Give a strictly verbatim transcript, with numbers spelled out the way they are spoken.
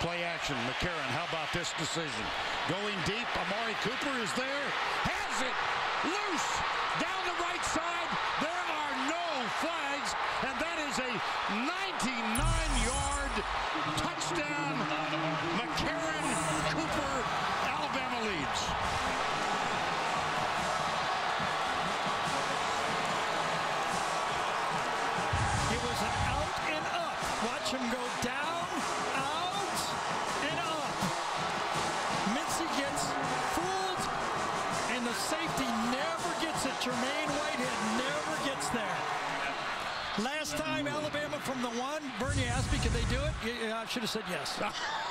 Play action. McCarron, how about this decision? Going deep. Amari Cooper is there. Has it. Loose. Down the right side. There are no flags. And that is a ninety-nine yard touchdown. McCarron, Cooper, Alabama leads. It was an out and up. Watch him go down, out, and up. Mincy gets fooled, and the safety never gets it. Jermaine Whitehead never gets there. Last time Alabama from the one, Bernie asked me, could they do it? Yeah, I should have said yes.